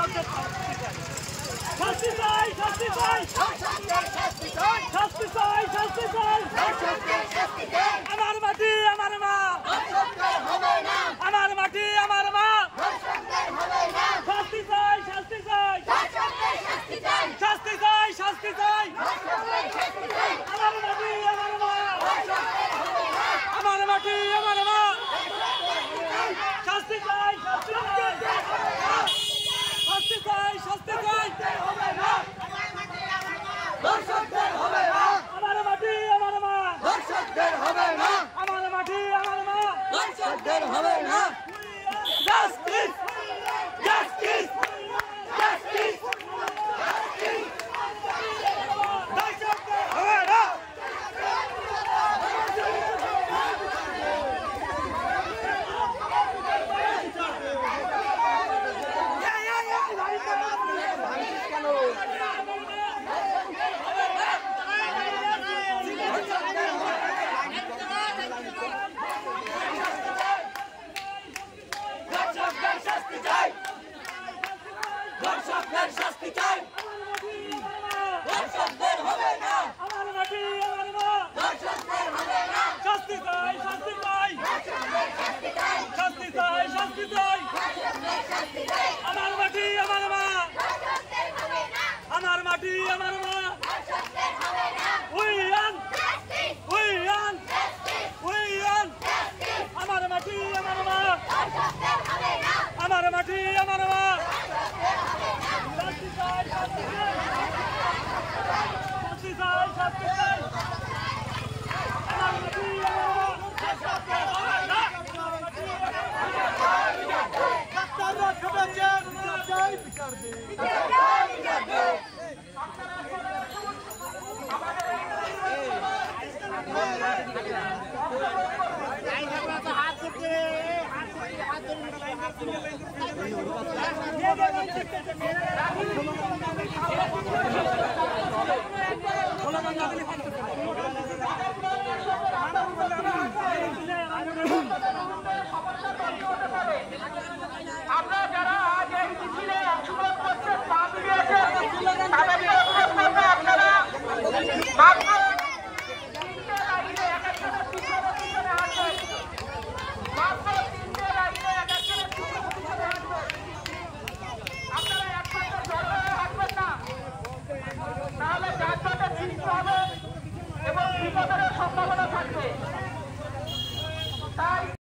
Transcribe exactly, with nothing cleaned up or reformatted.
শাস্তি চাই শাস্তি চাই শাস্তি চাই শাস্তি চাই আমার মাটি আমার মা আমার মাটি আমার মা শাস্তি চাই শাস্তি চাই শাস্তি চাই শাস্তি চাই আমার মাটি আমার মা আমার মাটি আমার মা শাস্তি চাই শাস্তি চাই শাস্তি চাই শাস্তি চাই দর্শকদের হবে না আমার মাটি আমার মা দর্শকদের হবে না আমার মাটি আমার মা দর্শকদের হবে না জাস্টিস জাস্টিস জাস্টিস দর্শকদের হবে না দর্শকদের শাস্তি চাই দর্শকদের হবে না আমার মাটি আমার মা দর্শকদের হবে না শাস্তি চাই শাস্তি চাই শাস্তি চাই শাস্তি চাই আমার মাটি আমার মা আমার মাটি আমার মা উইয়ান উইয়ান উইয়ান আমার মাটি আমার মা আমার মাটি আমার মা শাস্তি চাই শাস্তি চাই শাস্তি চাই শাস্তি চাই আমার মাটি আমার মা ডাক্তাররা খেপেছেন চাই বিচার দে হাত করতে হাত ধরে হাত ধরে